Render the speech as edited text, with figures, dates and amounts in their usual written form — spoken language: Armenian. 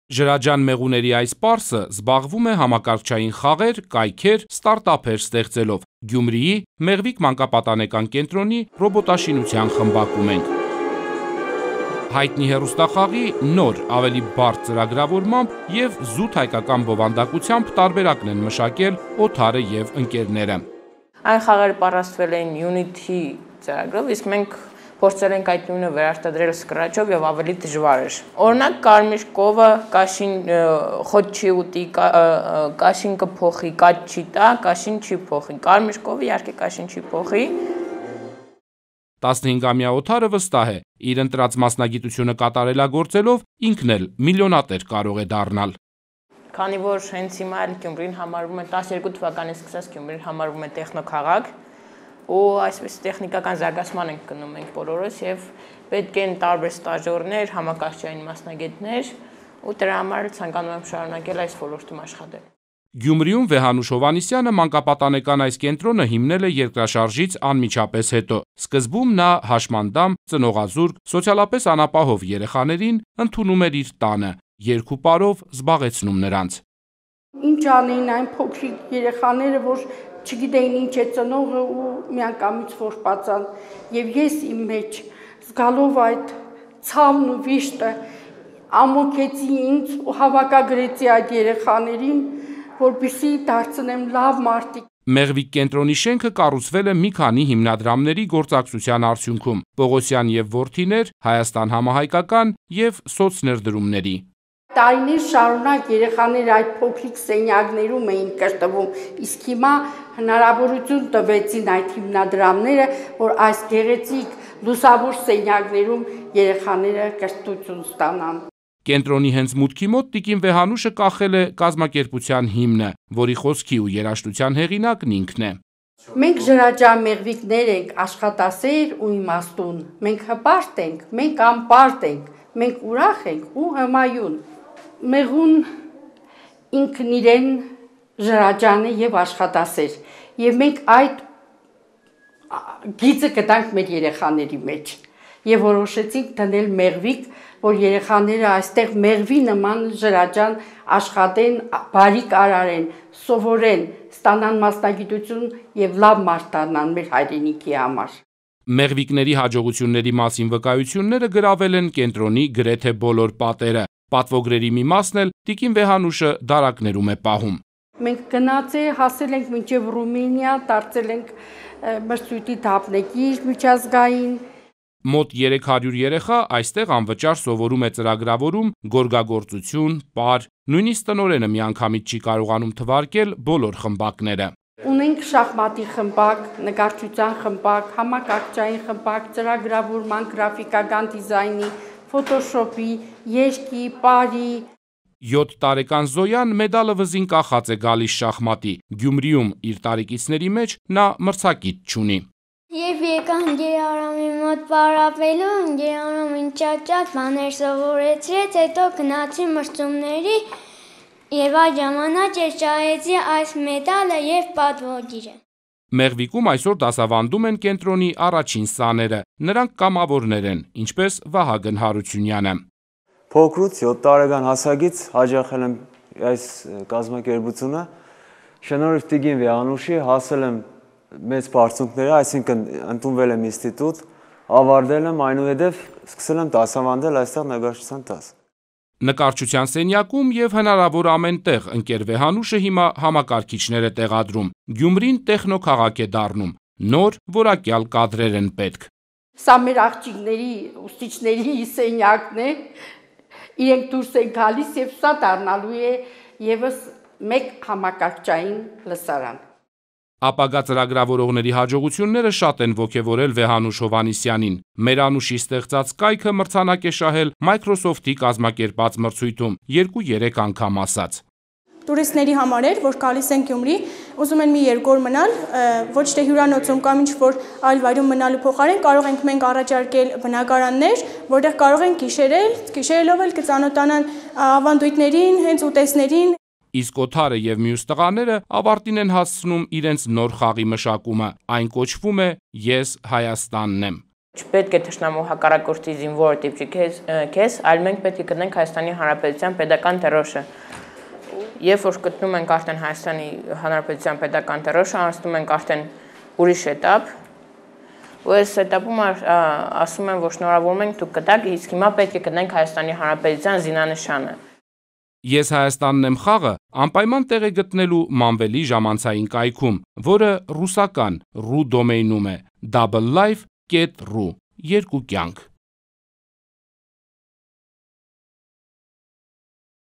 Ջրաջան մեղուների այս պարսը զբաղվում է համակարգչային խաղեր, կայքեր, ստարտափեր ստեղծելով։ Գյումրիի Մեղվիկ մանկապատանեկան կենտրոնի ռոբոտաշինության խմբակում ենք։ Հայտնի հեռուստախաղի նոր, ավելի բարդ ծրագրավորմամբ և զուտ հայկական բովանդակությամբ տարբերակն են մշակել Օթարը և ընկերները։ Այն խաղերը պատրաստվել էին Unity ծրագրով, իսկ մենք փորձել ենք այդ նույնը վերարտադրել Scratch-ով եւ ավելի դժվար էր։ Օրինակ կարմիր կովը կաշին խոտ չի ուտի, կաշին կփոխի, կաճ չի տա, կաշին չի փոխի։ Կարմիր կովը իհարկե կաշին չի փոխի։ 15-ամյա Օթարը վստահ է, իր ընտրած մասնագիտությունը կատարելագործելով ինքն էլ միլիոնատեր կարող է դառնալ։ Քանի որ հենց հիմա էլ Գյումրին համարվում է 12 թվականից սկսած Գյումրին համարվում է տեխնոքաղաք, ու այսպես տեխնիկական զարգացման ենք գնում մենք բոլորս եւ պետք են տարբեր ստաժորներ, համակարգչային մասնագետներ, ու դրա համար ցանկանում եմ շարունակել այս ոլորտում աշխատել։ Գյումրիում Վեհանուշ Հովհաննիսյանը մանկապատանեկան այս կենտրոնը հիմնել է երկրաշարժից անմիջապես հետո։ Սկզբում նա հաշմանդամ, ծնողազուրկ, սոցիալապես անապահով երեխաներին ընդունում էր իր տանը, երկու պարով զբաղեցնում նրանց։ Ինչ անեին այն փոքրիկ երեխաները, որ չգիտեին ինչ է ծնողը ու միանգամից որ պատան, եւ ես իմ մեջ զգալով այդ ցավն ու վիշտը ամոքեցի ինձ ու հավաքագրեցի այդ երեխաներին, որպեսզի դարձնեմ լավ մարդիկ։ Մեղվիկ կենտրոնի շենքը կառուցվել է մի քանի հիմնադրամների գործակցության արդյունքում՝ Պողոսյան եւ որդիներ, Հայաստան համահայկական եւ սոցներդրումների։ Տարիներ շարունակ երեխաները այդ փոքրիկ սենյակներում էին կրթվում, իսկ հիմա հնարավորություն տվեցին այդ հիմնադրամները, որ այս գեղեցիկ լուսավոր սենյակներում երեխաները կրթություն ստանան։ Կենտրոնի հենց մուտքի մոտ տիկին Վեհանուշը կախել է կազմակերպության հիմնը, որի խոսքի ու երաժշտության հեղինակն ինքն է։ Մենք ջրաջան մեղվիկներ ենք, աշխատասեր ու իմաստուն։ Մենք հպարտ ենք, մենք անպարտ ենք, մենք ուրախ ենք ու հմայուն։ Մեղուն ինքն իրեն ջրաջան է եւ աշխատասեր, եւ մենք այդ գիծը կտանք մեր երեխաների մեջ եւ որոշեցինք դնել մեղվիկ, որ երեխաները այստեղ մեղվի նման ջրաջան աշխատեն, բարի կարարեն, սովորեն, ստանան մասնագիտություն եւ լավ մարդ դառնան մեր հայրենիքի համար։ Մեղվիկների հաջողությունների մասին վկայությունները գրավել են կենտրոնի գրեթե բոլոր պատերը։ Պատվոգրերի մի մասն էլ տիկին Վեհանուշը դարակներում է պահում։ Մենք գնացել հասել ենք մինչև Ռումինիա, դարձել ենք մրցույթի դափնեկիր միջազգային։ Մոտ 300 երեխա այստեղ անվճար սովորում է ծրագրավորում, գորգագործություն, պար, նույնիսկ տնօրենը միանգամից չի կարողանում թվարկել բոլոր խմբակները։ Ունենք շախմատի խմբակ, նկարչության խմբակ, համակարգչային խմբակ, ծրագրավորման, գրաֆիկական դիզայնի, ֆոտոշոպի, երգի, պարի։ 7 տարեկան Զոյան մեդալը վզին կախած է գալիս շախմատի։ Գյումրիում իր տարեկիցների մեջ նա մրցակից չունի։ Երբ եկա ընկերարամի մոտ պարապելու, ընկերարամին շատ բաներ սովորեցրեց, հետո գնացի մրցումների եւ այդ ժամանակ շահեցի այս մեդալը եւ պատվոգիրը։ Մեղվիկում այսօր դասավանդում են կենտրոնի առաջին սաները, նրանք կամավորներ են, ինչպես Վահագն Հարությունյանը։ Փոքրուց 7 տարեկան հասակից հաջողել եմ այս կազմակերպությունը, շնորհիվ տիկին Վեհանուշի հասել եմ մեծ բարձունքների, այսինքն ընդունվել եմ ինստիտուտ, ավարտել եմ, այնուհետև սկսել եմ դասավանդել այստեղ նկարչության դաս։ Նկարչության սենյակում եւ հնարավոր ամեն տեղ ընկեր Վեհանուշը հիմա համակարգիչներ է տեղադրում։ Գյումրին տեխնոքաղաք է դառնում, նոր որակյալ կադրեր են պետք։ Սա մեր աղջիկների, ուսուցիչների սենյակն է, իրենք դուրս են գալիս եւ սա դառնալու է եւս մեկ համակարգչային լսարան։ Ապագա ծրագրավորողների հաջողությունները շատ են ոգևորել Վեհանուշ Հովհաննիսյանին։ Մերանուշի ստեղծած կայքը մրցանակ է շահել Microsoft-ի կազմակերպած մրցույթում 2-3 անգամ ասած։ Տուրիստների համար էր, որ գալիս են Գյումրի, ուզում են մի 2 օր մնալ, ոչ թե հյուրանոցում կամ ինչ-որ այլ վայրում մնալու փոխարեն կարող ենք մենք առաջարկել բնակարաններ, որտեղ կարող են գիշերելով էլ կծանոթանան ավանդույթներին, հենց ուտեստներին։ Իսկ Օթարը եւ մյուս տղաները ավարտին են հասցնում իրենց նոր խաղի մշակումը, այն կոչվում է «Ես Հայաստանն եմ»։ Չպետք է թշնամու հակառակորդի զինվորը տիպչի քեզ, այլ մենք պետք է գտնենք Հայաստանի Հանրապետության պետական տերոշը։ Երբ որ գտնում ենք արդեն Հայաստանի Հանրապետության պետական տերոշը, անցնում ենք արդեն ուրիշ էտապ, ու այս էտապում ասում են, որ շնորհավորում ենք դուք գտաք, իսկ հիմա պետք է գտնենք Հայաստանի Հանրապետության զինանշանը։ Ես Հայաստանն եմ խաղը անպայման տեղ է գտնելու Մանվելի ժամանցային կայքում, որը ռուսական ru դոմեյնում է doublelife.ru 2 կյանք։